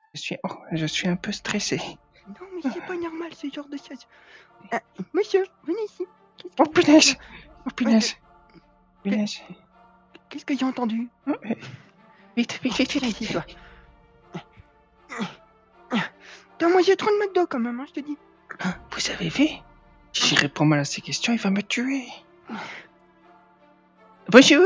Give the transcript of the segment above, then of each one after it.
Je suis un peu stressé. Non, mais c'est pas normal ce genre de choses. Monsieur, venez ici. Oh punaise! Oh punaise! Punaise! Qu'est-ce que j'ai entendu? Vite, vite, vite, Viens vite! ici, toi. T'as mangé trop de McDo quand même, hein, je te dis. Vous avez vu? Si j'y réponds mal à ces questions, il va me tuer. Bonjour!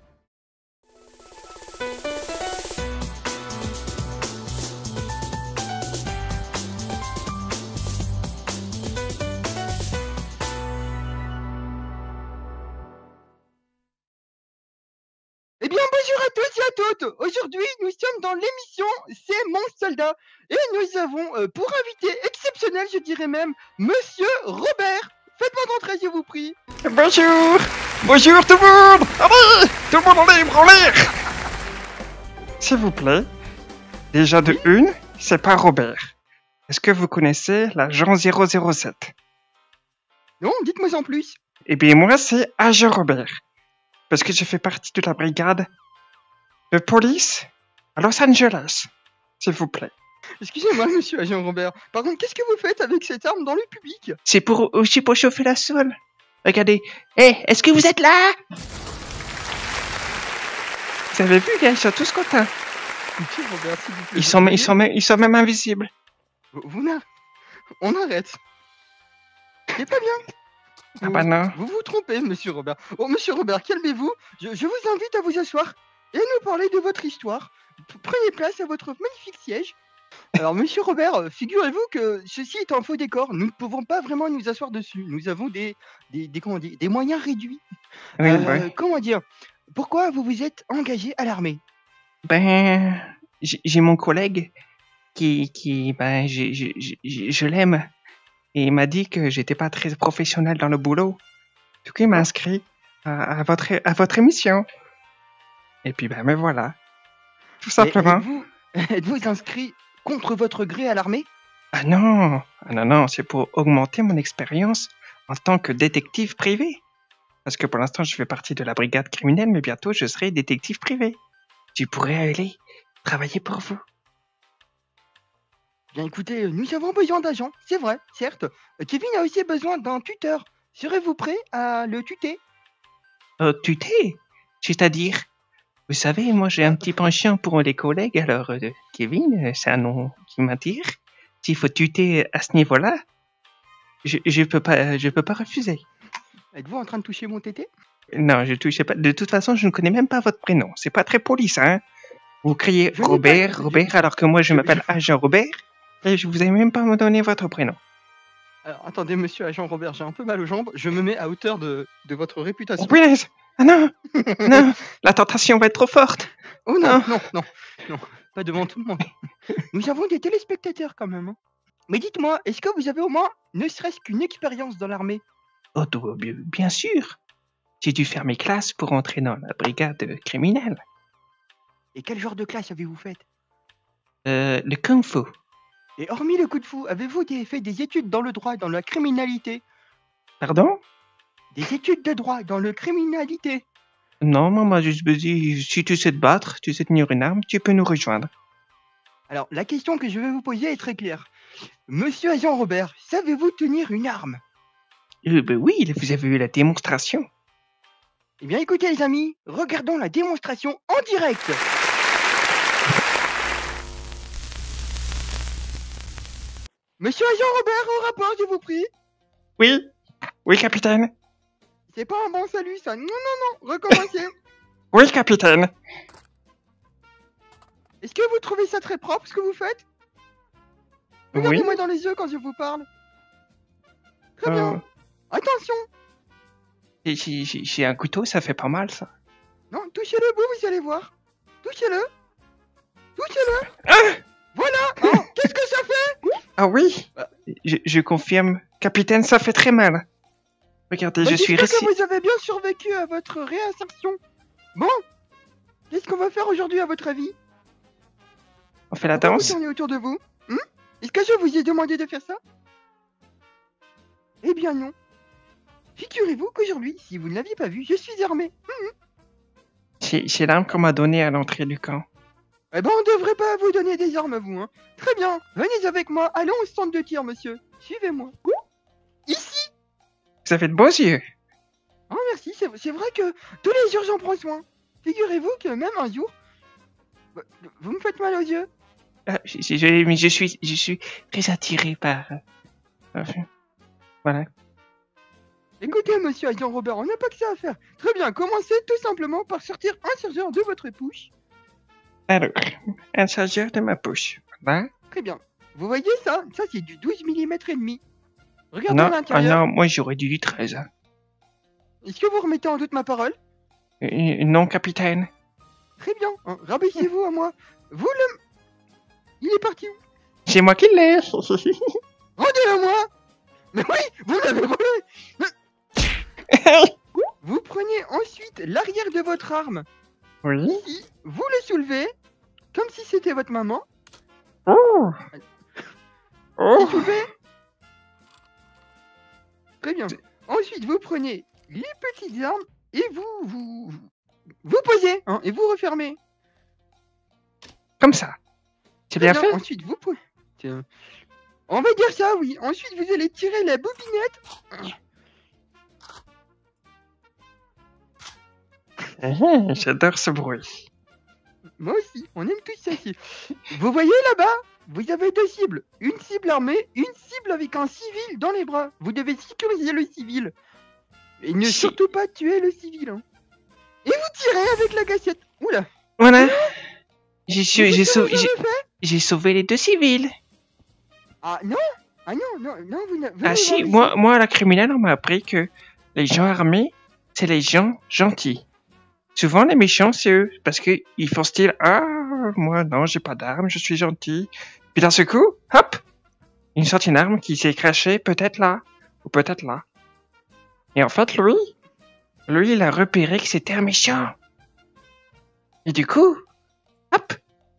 Eh bien, bonjour à tous et à toutes. Aujourd'hui, nous sommes dans l'émission C'est mon soldat. Et nous avons pour invité exceptionnel, je dirais même, Monsieur Robert. Faites-moi rentrer, je vous prie. Bonjour! Bonjour tout le monde! Allez! Tout le monde en libre, en l'air! S'il vous plaît, déjà de une, c'est pas Robert. Est-ce que vous connaissez l'agent 007? Non, dites-moi en plus. Eh bien, moi, c'est agent Robert. Parce que je fais partie de la brigade de police à Los Angeles. S'il vous plaît. Excusez-moi, monsieur agent Robert. Par contre, qu'est-ce que vous faites avec cette arme dans le public? C'est aussi pour chauffer la salle. Regardez. Est-ce que vous êtes là? Vous avez vu, gars, ils sont tous contents. Monsieur Robert, s'il vous plaît. Ils sont même invisibles. On arrête. C'est pas bien. Ah bah non. Vous vous trompez, monsieur Robert. Oh, monsieur Robert, calmez-vous. Je vous invite à vous asseoir et à nous parler de votre histoire. Prenez place à votre magnifique siège. Alors, monsieur Robert, figurez-vous que ceci est un faux décor. Nous ne pouvons pas vraiment nous asseoir dessus. Nous avons des moyens réduits. Oui, ouais. Comment dire? Pourquoi vous vous êtes engagé à l'armée? Ben, j'ai mon collègue ben, je l'aime. Et il m'a dit que j'étais pas très professionnel dans le boulot. Du coup, il m'a inscrit à votre émission. Et puis, ben, me voilà. Tout simplement. Êtes-vous inscrit contre votre gré à l'armée? Ah non, c'est pour augmenter mon expérience en tant que détective privé. Parce que pour l'instant, je fais partie de la brigade criminelle, mais bientôt, je serai détective privé. Tu pourrais aller travailler pour vous. Bien écoutez, nous avons besoin d'agents, c'est vrai, certes. Kevin a aussi besoin d'un tuteur. Serez-vous prêt à le tuter? Tuter? C'est-à-dire? Vous savez, moi j'ai un petit penchant pour les collègues, alors Kevin, c'est un nom qui m'attire. S'il faut tuter à ce niveau-là, je peux pas refuser. Êtes-vous en train de toucher mon tété? Non, je touchais pas. De toute façon, je ne connais même pas votre prénom. C'est pas très poli, ça, hein? Vous criez Robert, alors que moi je m'appelle agent Robert, et je vous ai même pas me donné votre prénom. Alors, attendez, monsieur agent Robert, j'ai un peu mal aux jambes. Je me mets à hauteur de votre réputation. Oh punaise! Ah non! Non! La tentation va être trop forte! Oh non, non, pas devant tout le monde. Nous avons des téléspectateurs quand même. Hein. Mais dites-moi, est-ce que vous avez au moins ne serait-ce qu'une expérience dans l'armée? Oh, bien sûr! J'ai dû faire mes classes pour entrer dans la brigade criminelle. Et quel genre de classe avez-vous fait? Le Kung Fu. Et hormis le coup de fou, avez-vous fait des études dans le droit, dans la criminalité? Pardon? Des études de droit dans le criminalité? Non, moi juste me dis, si tu sais te battre, tu sais tenir une arme, tu peux nous rejoindre. Alors, la question que je vais vous poser est très claire. Monsieur agent Robert, savez-vous tenir une arme? Ben oui, vous avez eu la démonstration. Eh bien écoutez les amis, regardons la démonstration en direct. Monsieur agent Robert, au rapport, je vous prie. Oui, capitaine. C'est pas un bon salut ça, non, recommencez. Oui, capitaine. Est-ce que vous trouvez ça très propre ce que vous faites? Regardez-moi dans les yeux quand je vous parle. Très bien. Attention. J'ai un couteau, ça fait pas mal ça. Non, touchez-le vous allez voir. Touchez-le. Voilà. Oh, qu'est-ce que ça fait? Ah oui. Je confirme. Capitaine, ça fait très mal. Regardez, je suis resté... J'espère que vous avez bien survécu à votre réinsertion. Bon. Qu'est-ce qu'on va faire aujourd'hui à votre avis? On fait la danse? Vous tournez autour de vous. Est-ce que je vous ai demandé de faire ça? Eh bien non. Figurez-vous qu'aujourd'hui, si vous ne l'aviez pas vu, je suis armé. C'est l'arme qu'on m'a donnée à l'entrée du camp. Eh ben, on devrait pas vous donner des armes, vous, hein. Très bien, venez avec moi, allons au stand de tir, monsieur. Suivez-moi. Ici. Vous avez de beaux yeux. Oh, merci, c'est vrai que tous les jours, j'en prends soin. Figurez-vous que même un jour... Vous me faites mal aux yeux. Mais je suis très attiré par... voilà. Écoutez, monsieur agent Robert, on n'a pas que ça à faire. Très bien, commencez tout simplement par sortir un chargeur de votre poche. Alors, un chargeur de ma poche. Voilà. Très bien. Vous voyez ça? Ça, c'est du 12 mm et demi. Regardez Non, à l'intérieur. non, moi j'aurais dû du 13. Hein. Est-ce que vous remettez en doute ma parole? Non, capitaine. Très bien, hein, rabaissez-vous à moi. Vous le... Il est parti où? C'est moi qui l'ai. Rendez-le moi. Mais oui, vous l'avez volé. Vous prenez ensuite l'arrière de votre arme. Oui. Ici, vous le soulevez, comme si c'était votre maman. Oh. Vous soulevez. Très bien. Ensuite, vous prenez les petites armes et vous posez, hein, et vous refermez. Comme ça. C'est bien fait. Ensuite, vous pouvez... On va dire ça, oui. Ensuite, vous allez tirer la bobinette. J'adore ce bruit. Moi aussi, on aime tous ça ici. Vous voyez là-bas? Vous avez deux cibles. Une cible armée, une cible avec un civil dans les bras. Vous devez sécuriser le civil. Et ne surtout pas tuer le civil. Hein. Et vous tirez avec la gâchette. Oula. Voilà. J'ai sauvé les deux civils. Ah non. Ah non, vous ah si, moi, la criminelle, on m'a appris que les gens armés, c'est les gens gentils. Souvent, les méchants, c'est eux. Parce qu'ils font style, ah, moi, non, j'ai pas d'arme, je suis gentil. Puis d'un seul coup, hop, il sort une arme qui s'est crachée peut-être là, ou peut-être là. Et en fait, lui, il a repéré que c'était un méchant. Et du coup, hop.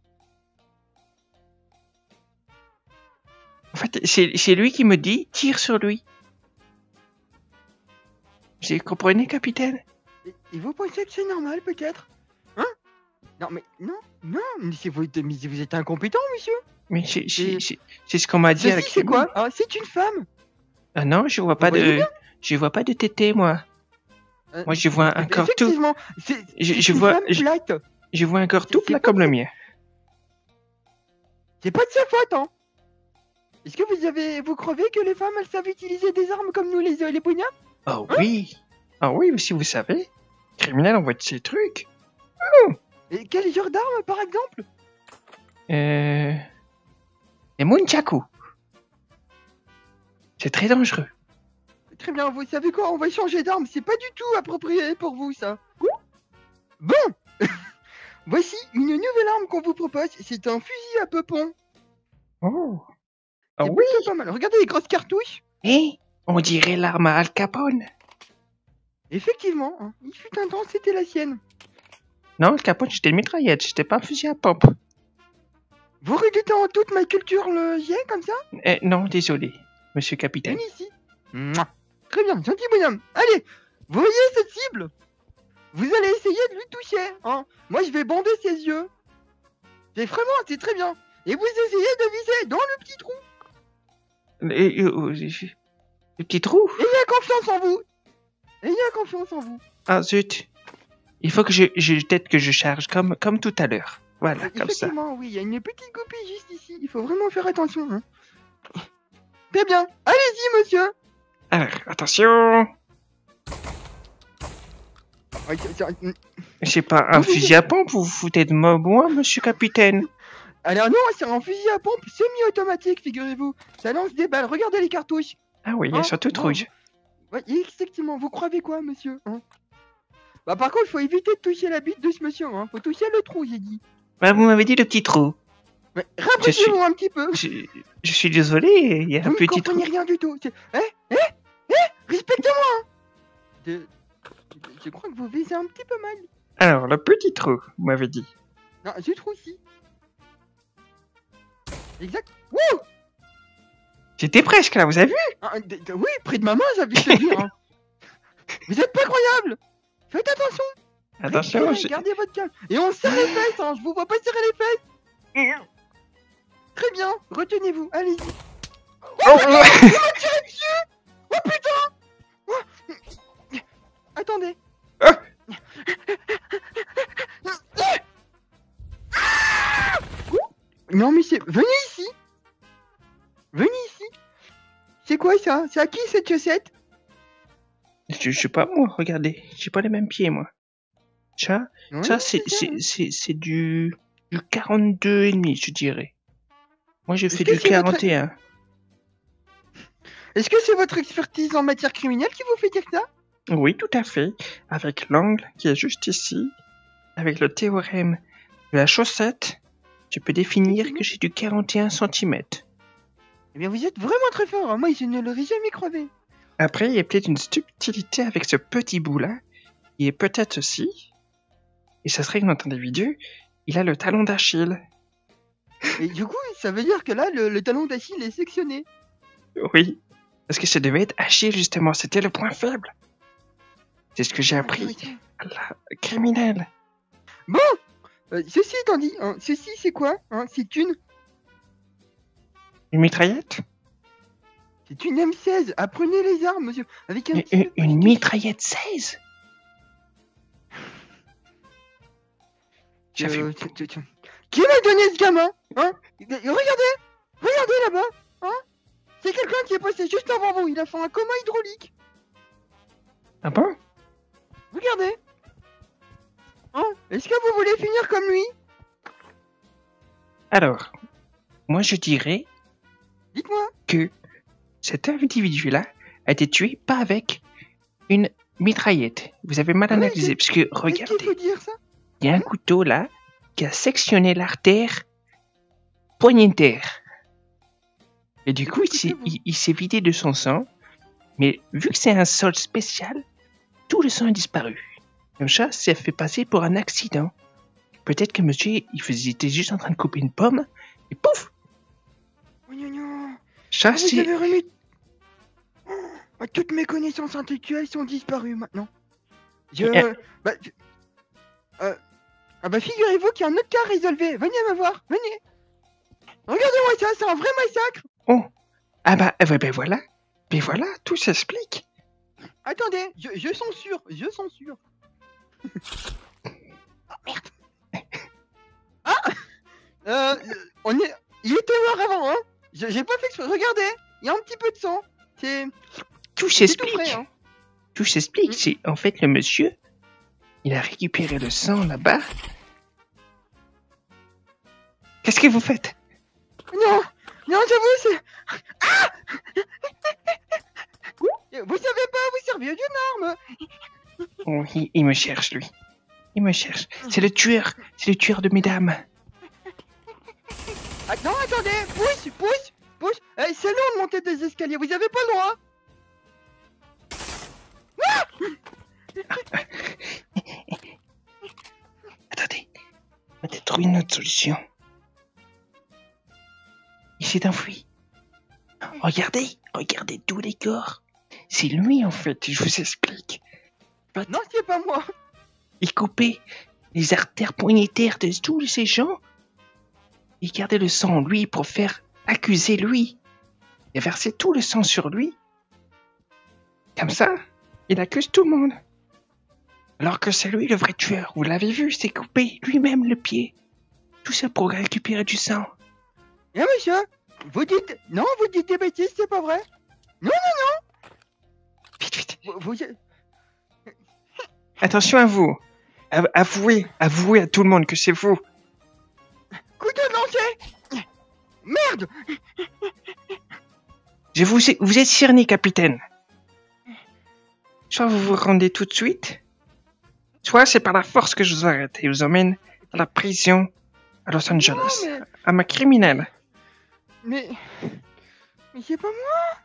En fait, c'est lui qui me dit, tire sur lui. Vous comprenez, capitaine? Et vous pensez que c'est normal, peut-être? Hein? Non, mais vous êtes incompétent, monsieur. Mais c'est ce qu'on m'a dit à la c'est quoi? Ah, c'est une femme. Ah non, je vois pas de tété, moi. Moi, je vois un corps tout... Effectivement, je vois un corps tout plat comme le mien. C'est pas de sa faute, hein. Est-ce que vous croyez que les femmes, elles savent utiliser des armes comme nous, les poignards? Oh oui. Ah oui, si vous savez. Criminel envoie de ces trucs. Oh. Et quel genre d'arme, par exemple? Les Munchaku. C'est très dangereux. Très bien, vous savez quoi? On va changer d'arme, c'est pas du tout approprié pour vous, ça. Bon. Voici une nouvelle arme qu'on vous propose, c'est un fusil à peupon. Oh. Ah oui. Pas mal. Regardez les grosses cartouches. On dirait l'arme à Al Capone. Effectivement, hein. Il fut un temps, c'était la sienne. Non, Al Capone, j'étais une mitraillette, j'étais pas un fusil à pompe. Vous redoutez en toute ma culture le jet comme ça? Non, désolé, monsieur capitaine. Venez ici. Mouah. Très bien, gentil bonhomme. Allez, vous voyez cette cible? Vous allez essayer de lui toucher, hein. Moi, je vais bander ses yeux. C'est très bien. Et vous essayez de viser dans le petit trou. Le petit trou? Ayez confiance en vous. Ah zut. Il faut que peut-être que je charge comme tout à l'heure. Voilà, comme ça. Effectivement, oui, il y a une petite goupille juste ici. Il faut vraiment faire attention. Hein. Très bien. Allez-y, monsieur. Alors, attention. C'est pas un fusil à pompe, vous vous foutez de moi, monsieur capitaine? Alors non, c'est un fusil à pompe semi-automatique, figurez-vous. Ça lance des balles, regardez les cartouches. Ah oui, elles sont toutes rouges. Ouais, effectivement, vous croyez quoi, monsieur, hein? Bah par contre, il faut éviter de toucher la bite de ce monsieur, hein. Faut toucher le trou, j'ai dit. Bah vous m'avez dit le petit trou. Mais rapprochez-vous un petit peu. Je suis désolé, il y a un petit trou. Vous ne comprenez rien du tout. Respectez-moi, hein. Je crois que vous visez un petit peu mal. Alors, le petit trou, vous m'avez dit. Non, ce trou-ci. Exact. Wouh! J'étais presque là, vous avez vu? Oui, près de ma main, j'avais te dire. Hein. Vous êtes pas croyable. Faites attention. Attention, Respirez, gardez votre calme. Et on serre les fesses, hein. Je vous vois pas serrer les fesses. Très bien, retenez-vous, allez-y. Oh, Il m'a tiré dessus. Oh putain. Oh. Attendez. Ah. Non mais c'est... Venez ici. Venez ici. C'est quoi ça? C'est à qui cette chaussette? Je sais pas, moi, regardez. J'ai pas les mêmes pieds, moi. Ça, Ouais, ça c'est ça. c'est du 42,5, je dirais. Moi, je fais que du c'est votre- 41. Est-ce que c'est votre expertise en matière criminelle qui vous fait dire ça? Oui, tout à fait. Avec l'angle qui est juste ici, avec le théorème de la chaussette, je peux définir que j'ai du 41 cm. Eh bien vous êtes vraiment très fort, hein. Moi je ne l'aurais jamais crevé. Après, il y a peut-être une subtilité avec ce petit bout-là, qui est peut-être aussi, et ça serait que dans ton individu, il a le talon d'Achille. Et du coup, ça veut dire que là, le talon d'Achille est sectionné. Oui, parce que ça devait être Achille, justement, c'était le point faible. C'est ce que j'ai appris à la criminelle. Ceci étant dit, hein, ceci c'est quoi, hein? C'est une Une mitraillette M16. Apprenez les armes, monsieur. Avec un petit... Une mitraillette 16 J'ai fait... Qui m'a donné ce gamin, hein? Regardez là-bas, hein? C'est quelqu'un qui est passé juste avant vous. Il a fait un coma hydraulique. Ah bon? Regardez. Hein? Est-ce que vous voulez finir comme lui? Alors, moi je dirais Dites-moi. que cet individu-là a été tué pas avec une mitraillette. Vous avez mal Ouais, analysé, parce que Qu'est-ce qu'il regardez, faut dire ça? il y a un couteau là qui a sectionné l'artère poignetaire. Et du coup, il s'est vidé de son sang, mais vu que c'est un sol spécial, tout le sang a disparu. Comme ça fait passer pour un accident. Peut-être que monsieur, il était juste en train de couper une pomme, et pouf! Oh, non. Ça, Vous c'est... avez remis... Oh, toutes mes connaissances intellectuelles sont disparues maintenant. Figurez-vous qu'il y a un autre cas à résolver. Venez me voir, venez. Regardez-moi ça, c'est un vrai massacre. Oh! Ah bah, ben voilà. Ben voilà, tout s'explique. Attendez, je censure. Ah, merde. Ah il était mort avant, hein. J'ai pas fait exprès. Regardez, il y a un petit peu de sang. C'est Tout tout s'explique. frais, hein. Tout s'explique. C'est en fait le monsieur, il a récupéré le sang là-bas. Qu'est-ce que vous faites? Non, j'avoue, c'est... Ah. Vous savez pas vous servir d'une arme. Oh, il me cherche, lui. Il me cherche. C'est le tueur de mesdames. Ah, non, attendez, pousse. C'est long de monter des escaliers, vous avez pas le droit. Attendez, on va peut-être trouver une autre solution. Il s'est enfui. Regardez tous les corps. C'est lui en fait, je vous explique. Non, c'est pas moi. Il coupait les artères poignetaires de tous ces gens. Il gardait le sang en lui pour faire accuser lui. Il a versé tout le sang sur lui. Comme ça, il accuse tout le monde. Alors que c'est lui le vrai tueur. Vous l'avez vu, il s'est coupé lui-même le pied. Tout ça pour récupérer du sang. Eh monsieur, vous dites des bêtises, c'est pas vrai. Non. Vite. Vous... Attention à vous. Avouez à tout le monde que c'est vous. Couteau de lancer. Merde. Vous êtes cerné, capitaine. Soit vous vous rendez tout de suite, soit c'est par la force que je vous arrête et vous emmène à la prison à Los Angeles. Non, À ma criminelle. mais c'est pas moi.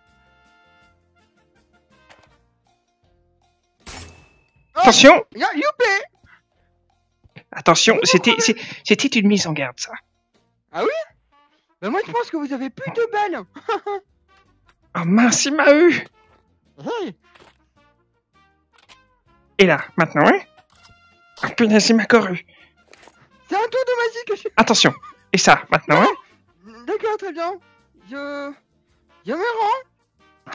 Attention, Youpi. attention, c'était une mise en garde, ça. Ah oui? Ben moi je pense que vous avez plus de balles. Oh mince, il m'a eu. Hey. Et là, maintenant, hein? Ah punaise, c'est ma corue. C'est un tour de magie que je... Attention. Et ça, maintenant, hein? D'accord, très bien. Je me rends.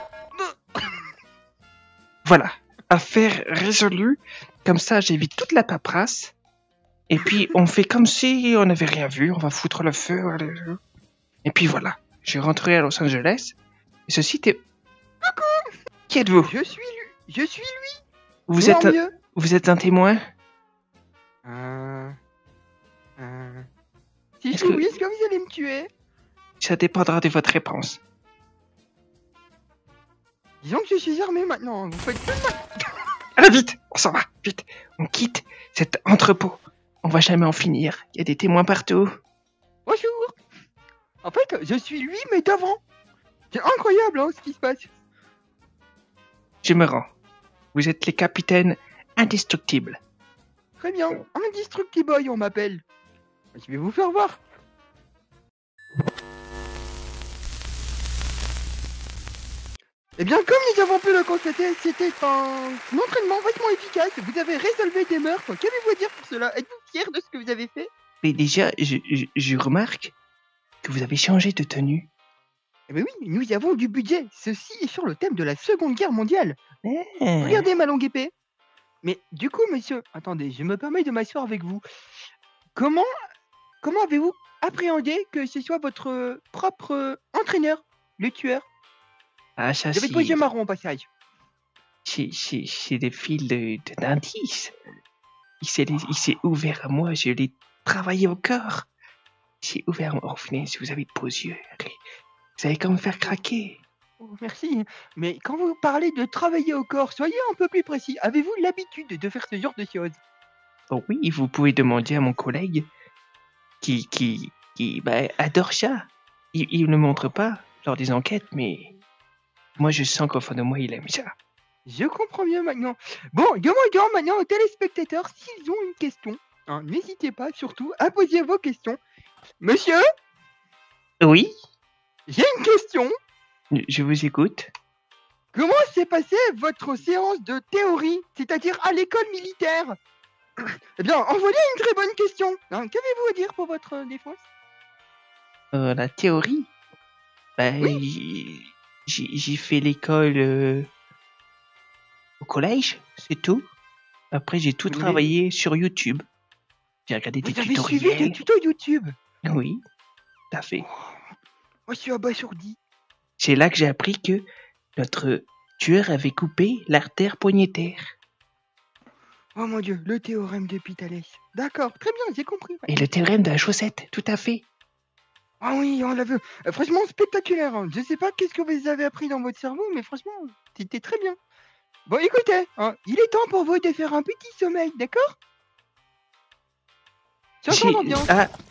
Voilà. Affaire résolue. Comme ça, j'évite toute la paperasse. Et puis, on fait comme si on n'avait rien vu. On va foutre le feu. Et puis voilà. Je rentrerai à Los Angeles. Et ceci était... Coucou. Qui êtes-vous? Je suis lui. Vous êtes un témoin? Si je dis oui, est-ce que vous allez me tuer? Ça dépendra de votre réponse. Disons que je suis armé maintenant. Vous faites plus de mal. Allez, vite! On s'en va. Vite. On quitte cet entrepôt. On va jamais en finir. Il y a des témoins partout. Bonjour. En fait, je suis lui, mais d'avant. C'est incroyable, hein, ce qui se passe. Je me rends. Vous êtes les capitaines indestructibles. Très bien. Indestructible, on m'appelle. Je vais vous faire voir. Eh bien, comme nous avons pu le constater, c'était un entraînement vachement efficace. Vous avez résolu des meurtres. Qu'avez-vous à dire pour cela? Êtes-vous fier de ce que vous avez fait? Mais déjà, je remarque que vous avez changé de tenue. Eh bien oui, nous avons du budget. Ceci est sur le thème de la Seconde Guerre mondiale. Regardez ma longue épée. Mais du coup, monsieur, attendez, je me permets de m'asseoir avec vous. Comment avez-vous appréhendé que ce soit votre propre entraîneur, le tueur? Ah, ça, J'avais posé marron au passage. C'est des fils d'indices. Il s'est ouvert à moi, je l'ai travaillé au corps. Il s'est ouvert à moi. Oh, finesse, vous avez de beaux yeux. Vous allez quand me faire craquer. Oh, merci. Mais quand vous parlez de travailler au corps, soyez un peu plus précis. Avez-vous l'habitude de faire ce genre de choses? Oh oui, vous pouvez demander à mon collègue qui adore ça. Il ne montre pas lors des enquêtes, mais moi je sens qu'au fond de moi il aime ça. Je comprends mieux maintenant. Bon, demandons maintenant aux téléspectateurs s'ils ont une question. Hein, n'hésitez pas surtout à poser vos questions. Monsieur, Oui, j'ai une question. je vous écoute. Comment s'est passée votre séance de théorie, c'est-à-dire à l'école militaire? Eh bien, en voilà une très bonne question. Hein, qu'avez-vous à dire pour votre défense? La théorie, Oui. j'ai fait l'école au collège, c'est tout. Après j'ai tout travaillé sur YouTube. J'ai regardé des Vous avez suivi tutoriels. des tutos YouTube? Oui, tout à fait. Moi, je suis abasourdi. C'est là que j'ai appris que notre tueur avait coupé l'artère poignetaire. Oh mon dieu, le théorème de Pitales. D'accord, très bien, j'ai compris. Et le théorème de la chaussette, tout à fait. Ah oui, on l'a vu. Franchement, spectaculaire. Hein. Je sais pas qu'est-ce que vous avez appris dans votre cerveau, mais franchement, c'était très bien. Bon, écoutez, hein, il est temps pour vous de faire un petit sommeil, d'accord? J'entends l'ambiance. Ah,